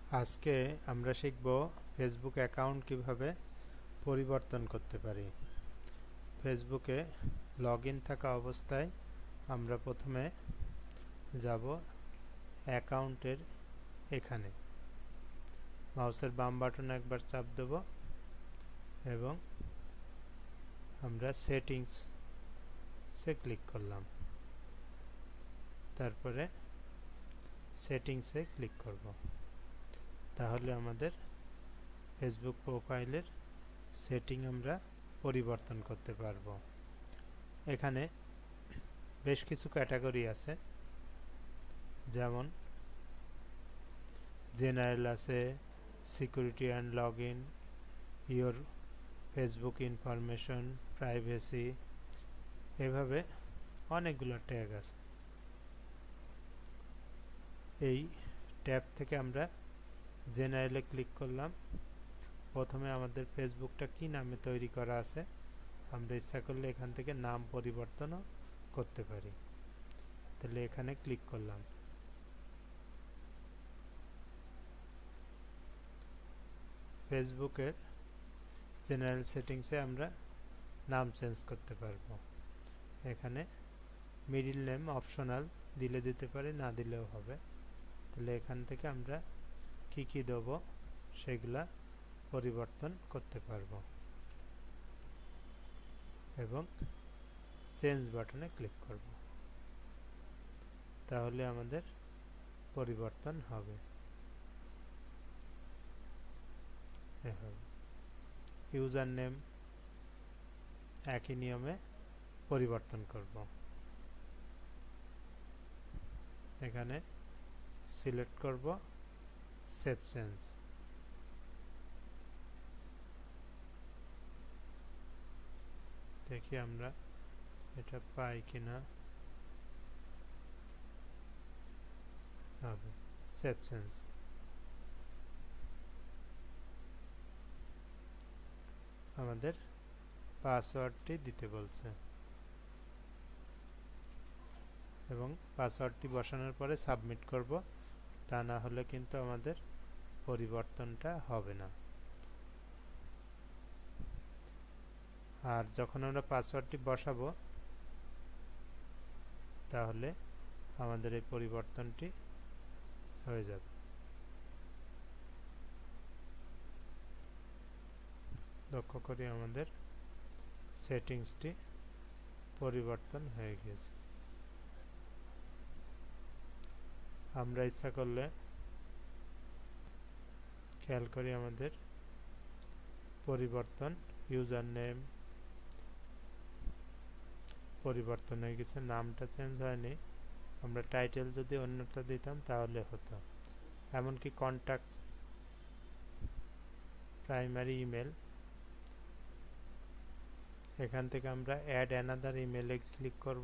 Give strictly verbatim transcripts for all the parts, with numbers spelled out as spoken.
আজকে আমরা শিখব ফেসবুক অ্যাকাউন্ট কিভাবে পরিবর্তন করতে পারি। ফেসবুকে লগ ইন থাকা অবস্থায় আমরা প্রথমে যাব অ্যাকাউন্টের এখানে, মাউসের বাম বাটনে একবার চাপ দেব এবং আমরা সেটিংসে ক্লিক করলাম। তারপরে সেটিংসে ক্লিক করব। তাহলে আমাদের ফেসবুক প্রোফাইলের সেটিং আমরা পরিবর্তন করতে পারবো। এখানে বেশ কিছু ক্যাটাগরি আছে, যেমন জেনারেল আছে, security and log in, your Facebook information, privacy, এভাবে অনেকগুলো ট্যাগ আছে। এই ট্যাব থেকে আমরা জেনারেলে ক্লিক করলাম। প্রথমে আমাদের ফেসবুকটা কি নামে তৈরি করা আছে, আমরা ইচ্ছা করলে এখান থেকে নাম পরিবর্তনও করতে পারি। তাহলে এখানে ক্লিক করলাম। ফেসবুকের জেনারেল সেটিংসে আমরা নাম চেঞ্জ করতে পারবো। এখানে মিডিল নেম অপশনাল, দিলে দিতে পারি, না দিলেও হবে। তাহলে এখান থেকে আমরা কি কি দেবো সেগুলা পরিবর্তন করতে পারবো এবং চেঞ্জ বাটনে ক্লিক করব। তাহলে আমাদের পরিবর্তন হবে। ইউজার নেম একই নিয়মে পরিবর্তন করব। এখানে সিলেক্ট করব সেভ চেঞ্জ। দেখি আমরা এটা পাই কিনা। হবে সেভ চেঞ্জ। আমাদের পাসওয়ার্ডটি দিতে বলছে এবং পাসওয়ার্ডটি বসানোর পরে সাবমিট করব, তা না হলে কিন্তু আমাদের পরিবর্তনটা হবে না। আর যখন আমরা পাসওয়ার্ডটি বসাবো তাহলে আমাদের এই পরিবর্তনটি হয়ে যাবে। লক্ষ্য করি আমাদের সেটিংসটি পরিবর্তন হয়ে গেছে। আমরা ইচ্ছা করলে খেয়াল করি আমাদের পরিবর্তন, ইউজার নেম পরিবর্তন হয়ে গেছে, নামটা চেঞ্জ হয়নি। আমরা টাইটেল যদি অন্যটা দিতাম তাহলে হতো। এমনকি কন্ট্যাক্ট, প্রাইমারি ইমেল, এখান থেকে আমরা অ্যাড অ্যানাদার ইমেলে ক্লিক করব।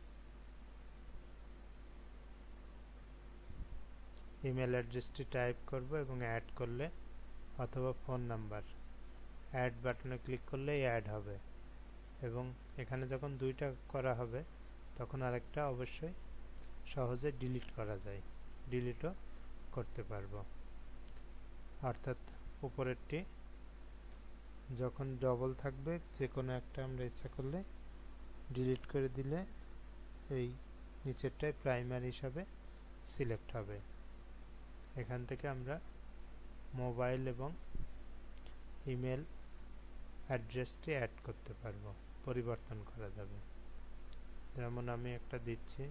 ইমেল অ্যাড্রেসটি টাইপ করব এবং অ্যাড করলে, অথবা ফোন নাম্বার, অ্যাড বাটনে ক্লিক করলেই অ্যাড হবে। এবং এখানে যখন দুইটা করা হবে তখন আরেকটা অবশ্যই সহজে ডিলিট করা যায়, ডিলিটও করতে পারবো। অর্থাৎ উপরেরটি যখন ডবল থাকবে, যে কোনো একটা আমরা ইচ্ছা করলে ডিলিট করে দিলে এই নিচেরটাই প্রাইমারি হিসাবে সিলেক্ট হবে। এখান থেকে আমরা মোবাইল এবং ইমেল অ্যাড্রেসটি অ্যাড করতে পারবো, পরিবর্তন করা যাবে। যেমন আমি একটা দিচ্ছি,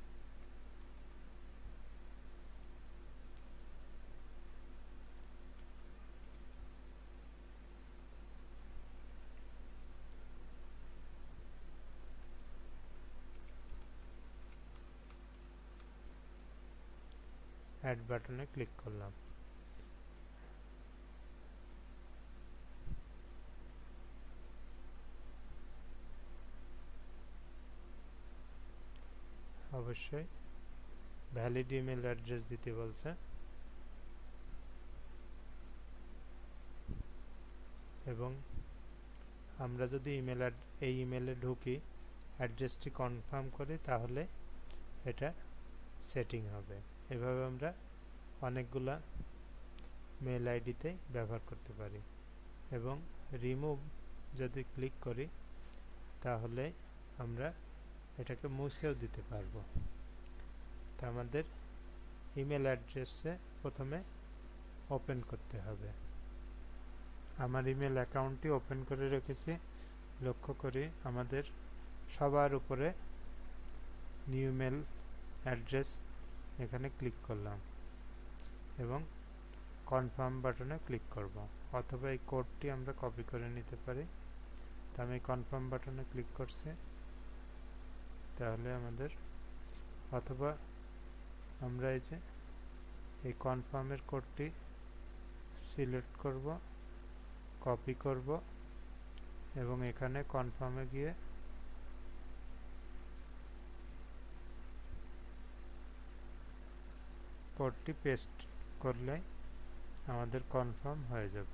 অ্যাড বাটনে ক্লিক করলাম। অবশ্যই ভ্যালিড ইমেল অ্যাড্রেস দিতে বলছে এবং আমরা যদি ইমেল এই ইমেলে ঢুকি, অ্যাড্রেসটি কনফার্ম করি, তাহলে এটা সেটিং হবে। এভাবে আমরা অনেকগুলা মেল আইডিতে ব্যবহার করতে পারি। এবং রিমুভ যদি ক্লিক করি তাহলে আমরা এটাকে মুছেও দিতে পারবো। তা আমাদের ইমেল অ্যাড্রেসে প্রথমে ওপেন করতে হবে। আমার ইমেল অ্যাকাউন্টটি ওপেন করে রেখেছি। লক্ষ্য করি আমাদের সবার উপরে নিউ মেল অ্যাড্রেস, এখানে ক্লিক করলাম এবং কনফার্ম বাটনে ক্লিক করব, অথবা এই কোডটি আমরা কপি করে নিতে পারি। তো আমি কনফার্ম বাটনে ক্লিক করছি। তাহলে আমাদের, অথবা আমরা এই যে এই কনফার্মের কোডটি সিলেক্ট করব, কপি করব এবং এখানে কনফার্মে গিয়ে কোডটি পেস্ট করলে আমাদের কনফার্ম হয়ে যাবে।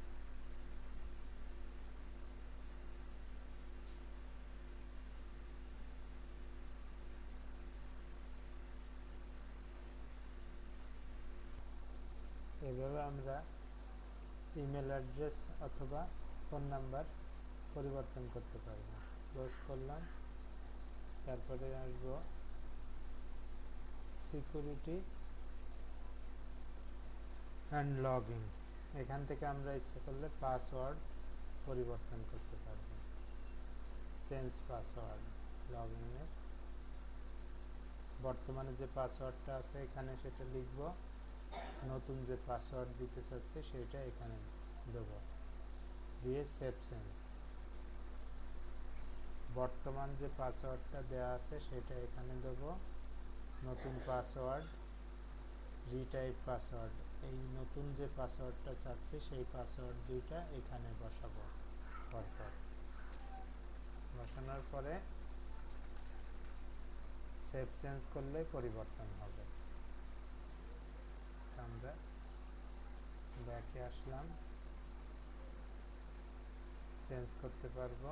এভাবে আমরা ইমেল অ্যাড্রেস অথবা ফোন নাম্বার পরিবর্তন করতে পারব। ক্লোজ করলাম, তারপরে আসব সিকিউরিটি অ্যান্ড লগইন। এখান থেকে আমরা ইচ্ছে করলে পাসওয়ার্ড পরিবর্তন করতে পারব। চেঞ্জ পাসওয়ার্ড, লগইনের বর্তমানে যে পাসওয়ার্ডটা আছে এখানে সেটা লিখব, নতুন যে পাসওয়ার্ড দিতে চাচ্ছি সেটা এখানে দেব, দিয়ে সেভ চেঞ্জ। বর্তমান যে পাসওয়ার্ডটা দেওয়া আছে সেটা এখানে দেব, নতুন পাসওয়ার্ড, রিটাইপ পাসওয়ার্ড, এই নতুন যে পাসওয়ার্ডটা চাচ্ছি সেই পাসওয়ার্ড দুইটা এখানে বসাবো। পরপর বসানোর পরে সেভ চেঞ্জ করলে পরিবর্তন হবে। আমরা ব্যাকে আসলাম, চেঞ্জ করতে পারবো।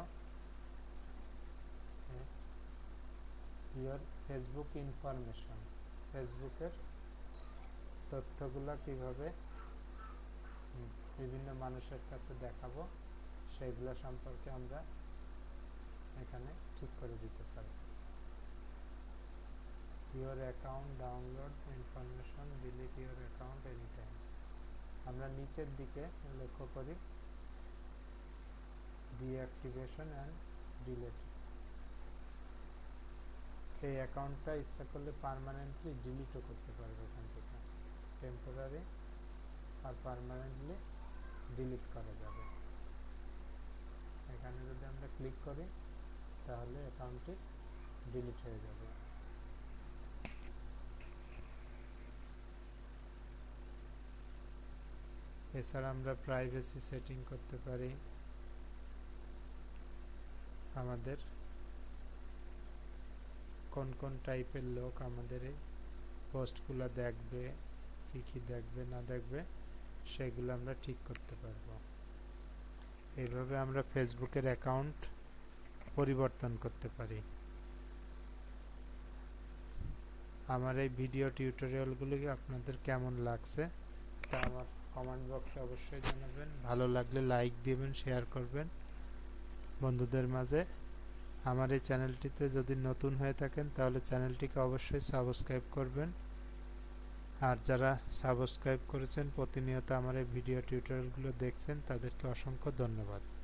ইয়োর ফেসবুক ইনফরমেশন, ফেসবুকের তথ্যগুলো কিভাবে বিভিন্ন মানুষের কাছে দেখাবো সেগুলো সম্পর্কে আমরা এখানে ঠিক করে দিতে পারি। Your account download information, delete your account any time. আমরা নিচের দিকে লক্ষ্য করি ডিঅ্যাক্টিভেশন অ্যান্ড ডিলিট। এই অ্যাকাউন্টটা ইচ্ছা করলে পার্মানেন্টলি ডিলিটও করতে পারবে এখান থেকে, টেম্পোরারি আর পার্মানেন্টলি ডিলিট করা যাবে। এখানে যদি আমরা ক্লিক করি তাহলে অ্যাকাউন্টটি ডিলিট হয়ে যাবে। এছাড়া আমরা প্রাইভেসি সেটিং করতে পারি, আমাদের কোন কোন টাইপের লোক আমাদের এই পোস্টগুলো দেখবে, কি কি দেখবে না দেখবে সেগুলো আমরা ঠিক করতে পারবো। এইভাবে আমরা ফেসবুকের অ্যাকাউন্ট পরিবর্তন করতে পারি। আমার এই ভিডিও টিউটোরিয়ালগুলি আপনাদের কেমন লাগছে তা আমার কমেন্ট বক্সে অবশ্যই জানাবেন। ভালো লাগলে লাইক দিবেন, শেয়ার করবেন বন্ধুদের মাঝে। আমার এই চ্যানেলটিতে যদি নতুন হয়ে থাকেন তাহলে চ্যানেলটিকে অবশ্যই সাবস্ক্রাইব করবেন। আর যারা সাবস্ক্রাইব করেছেন, প্রতিনিয়ত আমার এই ভিডিও টিউটোরিয়ালগুলো দেখছেন, তাদেরকে অসংখ্য ধন্যবাদ।